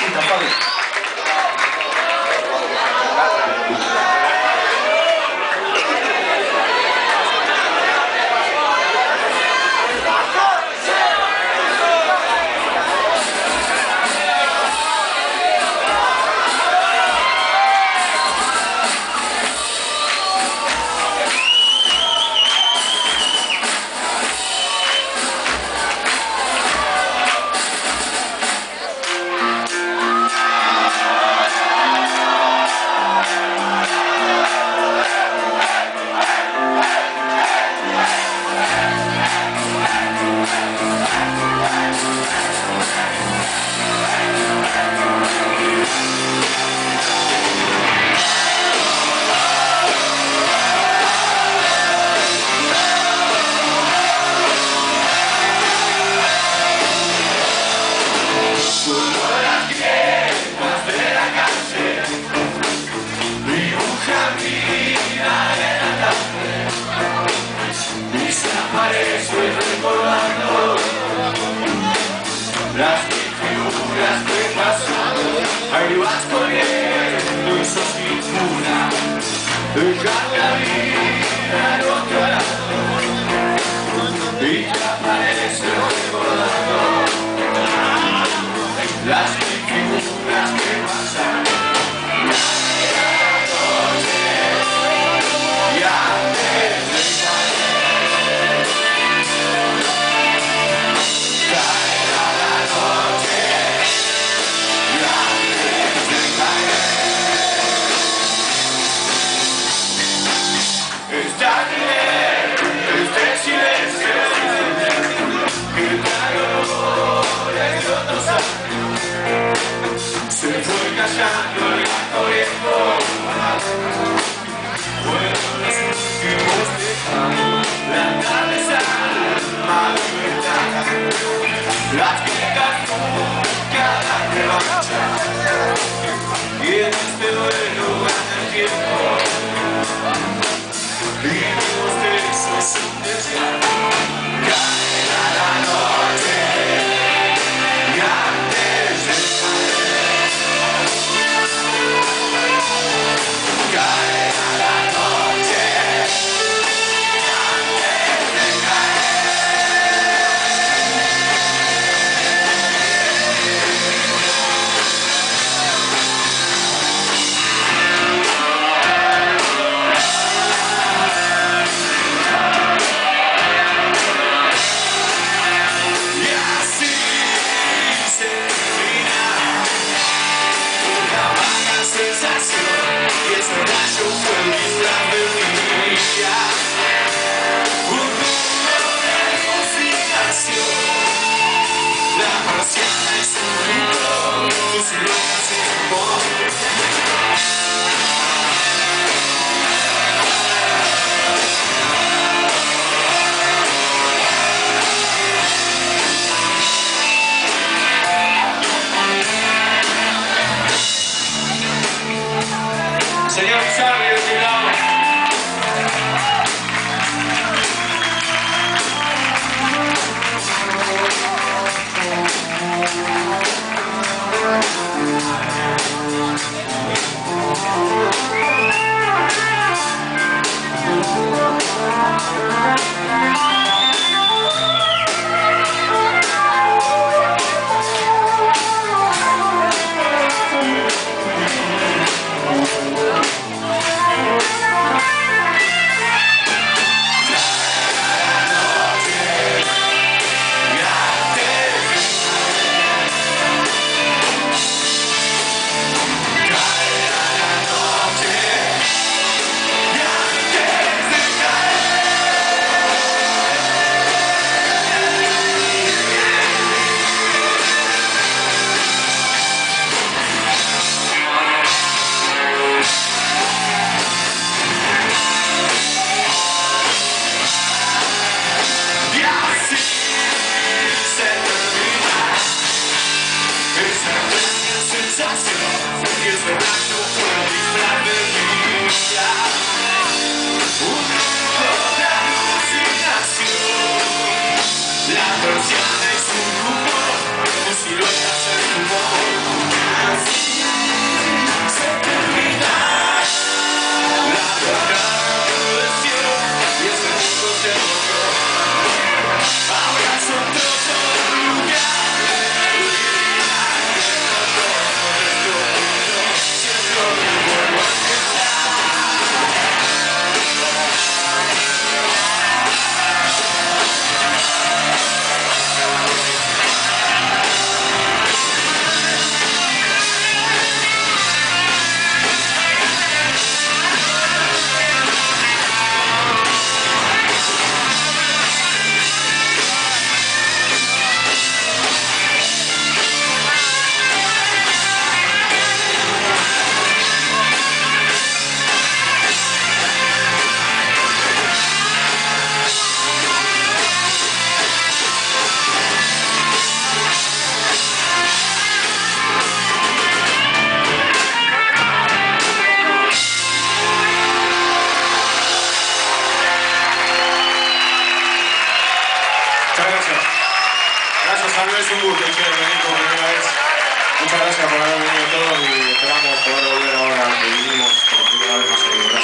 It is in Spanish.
cosita, Fabi. Estoy recordando las figuras que pasaron. Ahí vas corriendo y sos ninguna. Dejar la vida al otro lado y te apareces recordando las figuras que pasaron. Se fue callando y va corriendo. Fueron los últimos dejados, la cabeza, la libertad. Las quejas nunca dan revancha. Y en este duelo gana el tiempo. Vivimos de eso sin desear. Caerá la noche. Señor Charlie, de este lado. La versión es un rumor, como si lo hace un rumor. Muchas gracias. Gracias a Luis, un gusto venir por primera vez. Muchas gracias por haber venido todos y esperamos poder volver ahora que vinimos por primera vez a celebrar.